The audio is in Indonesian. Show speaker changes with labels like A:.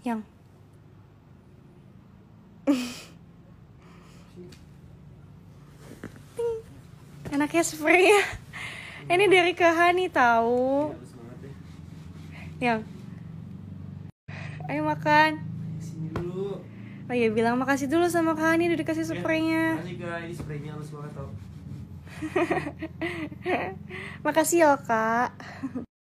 A: Yang enaknya spray ya. Ini dari Kak Hani tahu. Yang ayo makan.
B: Sini dulu.
A: Oh iya, bilang makasih dulu sama Kak Hani udah dikasih spraynya.
B: Makasih Kak, ini spraynya halus banget tau.
A: Makasih ya Kak.